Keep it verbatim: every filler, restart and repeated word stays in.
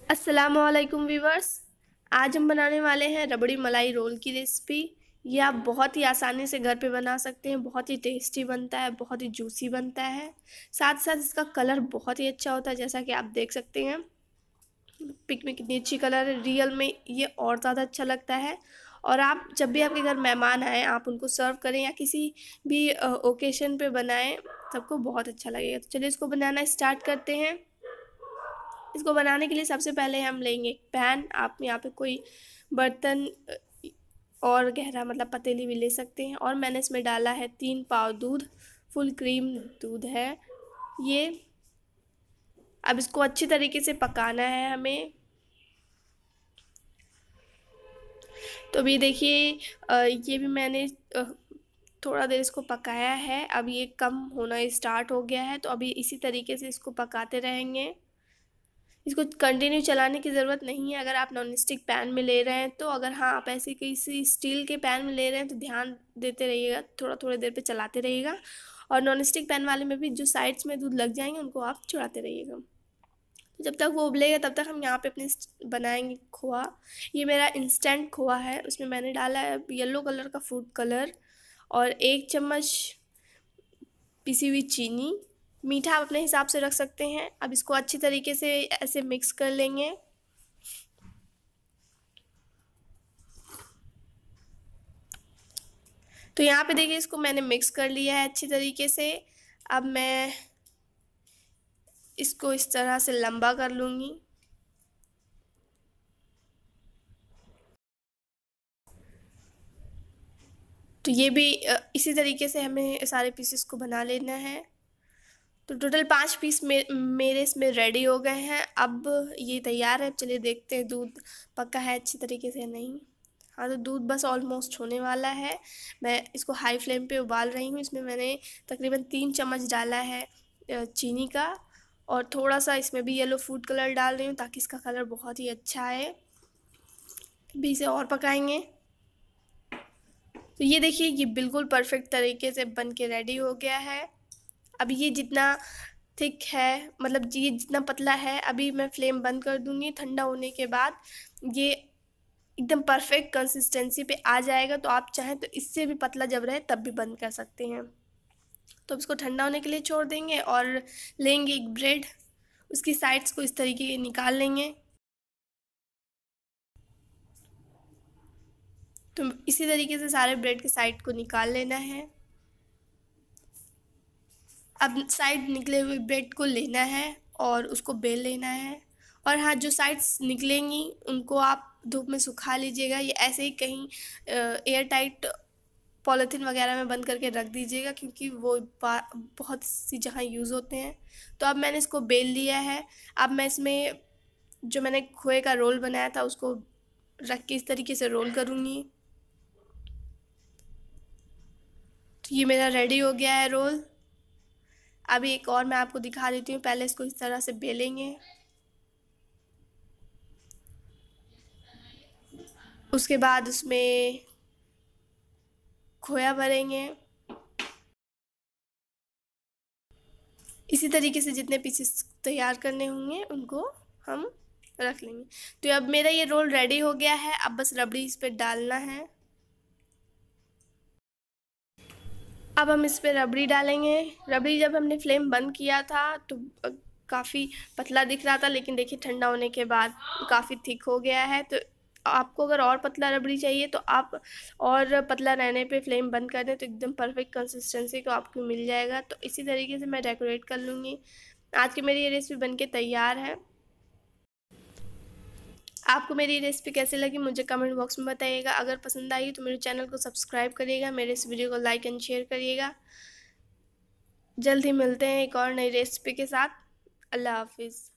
अस्सलामुअलैकुम वीवर्स। आज हम बनाने वाले हैं रबड़ी मलाई रोल की रेसिपी। ये आप बहुत ही आसानी से घर पे बना सकते हैं। बहुत ही टेस्टी बनता है, बहुत ही जूसी बनता है। साथ साथ इसका कलर बहुत ही अच्छा होता है, जैसा कि आप देख सकते हैं। पिक में कितनी अच्छी कलर है, रियल में ये और ज़्यादा अच्छा लगता है। और आप जब भी आपके घर मेहमान आए, आप उनको सर्व करें या किसी भी ओकेशन पे बनाएं, सबको बहुत अच्छा लगेगा। तो चलिए इसको बनाना स्टार्ट करते हैं। इसको बनाने के लिए सबसे पहले हम लेंगे एक पैन। आप यहाँ पे कोई बर्तन और गहरा मतलब पतीली भी ले सकते हैं। और मैंने इसमें डाला है तीन पाव दूध, फुल क्रीम दूध है ये। अब इसको अच्छी तरीके से पकाना है हमें। तो अभी देखिए, ये भी मैंने थोड़ा देर इसको पकाया है। अब ये कम होना स्टार्ट हो गया है, तो अभी इसी तरीके से इसको पकाते रहेंगे। इसको कंटिन्यू चलाने की ज़रूरत नहीं है अगर आप नॉन स्टिक पैन में ले रहे हैं तो। अगर हाँ आप ऐसे किसी स्टील के पैन में ले रहे हैं तो ध्यान देते रहिएगा, थोड़ा थोड़ा देर पे चलाते रहिएगा। और नॉन स्टिक पैन वाले में भी जो साइड्स में दूध लग जाएंगे उनको आप चढ़ाते रहिएगा। तो जब तक वो उबलेगा तब तक हम यहाँ पे अपने बनाएंगे खोआ। ये मेरा इंस्टेंट खोआ है, उसमें मैंने डाला है येलो कलर का फूड कलर और एक चम्मच पिसी हुई चीनी। मीठा आप अपने हिसाब से रख सकते हैं। अब इसको अच्छी तरीके से ऐसे मिक्स कर लेंगे। तो यहाँ पे देखिए, इसको मैंने मिक्स कर लिया है अच्छी तरीके से। अब मैं इसको इस तरह से लंबा कर लूँगी। तो ये भी इसी तरीके से हमें सारे पीसेस को बना लेना है। तो टोटल पाँच पीस मे, मेरे इसमें रेडी हो गए हैं। अब ये तैयार है। चलिए देखते हैं दूध पका है अच्छी तरीके से नहीं। हाँ, तो दूध बस ऑलमोस्ट होने वाला है। मैं इसको हाई फ्लेम पे उबाल रही हूँ। इसमें मैंने तकरीबन तीन चम्मच डाला है चीनी का। और थोड़ा सा इसमें भी येलो फूड कलर डाल रही हूँ ताकि इसका कलर बहुत ही अच्छा आए। भी इसे और पकाएंगे। तो ये देखिए, ये बिल्कुल परफेक्ट तरीके से बन के रेडी हो गया है। अब ये जितना थिक है, मतलब ये जितना पतला है, अभी मैं फ्लेम बंद कर दूंगी। ठंडा होने के बाद ये एकदम परफेक्ट कंसिस्टेंसी पे आ जाएगा। तो आप चाहें तो इससे भी पतला जब रहे तब भी बंद कर सकते हैं। तो इसको ठंडा होने के लिए छोड़ देंगे और लेंगे एक ब्रेड। उसकी साइड्स को इस तरीके के निकाल लेंगे। तो इसी तरीके से सारे ब्रेड के साइड को निकाल लेना है। अब साइड निकले हुए ब्रेड को लेना है और उसको बेल लेना है। और हाँ, जो साइड्स निकलेंगी उनको आप धूप में सुखा लीजिएगा। ये ऐसे ही कहीं एयर टाइट पॉलीथीन वगैरह में बंद करके रख दीजिएगा, क्योंकि वो बहुत सी जगह यूज़ होते हैं। तो अब मैंने इसको बेल लिया है। अब मैं इसमें जो मैंने खोए का रोल बनाया था उसको रख के इस तरीके से रोल करूँगी। तो ये मेरा रेडी हो गया है रोल। अभी एक और मैं आपको दिखा देती हूँ। पहले इसको इस तरह से बेलेंगे, उसके बाद उसमें खोया भरेंगे। इसी तरीके से जितने पीसेस तैयार करने होंगे उनको हम रख लेंगे। तो अब मेरा ये रोल रेडी हो गया है। अब बस रबड़ी इस पर डालना है। अब हम इस पर रबड़ी डालेंगे। रबड़ी जब हमने फ्लेम बंद किया था तो काफ़ी पतला दिख रहा था, लेकिन देखिए ठंडा होने के बाद काफ़ी थिक हो गया है। तो आपको अगर और पतला रबड़ी चाहिए तो आप और पतला रहने पे फ्लेम बंद कर दें तो एकदम परफेक्ट कंसिस्टेंसी को आपको मिल जाएगा। तो इसी तरीके से मैं डेकोरेट कर लूँगी। आज की मेरी ये रेसिपी बनके तैयार है। आपको मेरी रेसिपी कैसी लगी मुझे कमेंट बॉक्स में बताइएगा। अगर पसंद आई तो मेरे चैनल को सब्सक्राइब करिएगा, मेरे इस वीडियो को लाइक एंड शेयर करिएगा। जल्द ही मिलते हैं एक और नई रेसिपी के साथ। अल्लाह हाफिज़।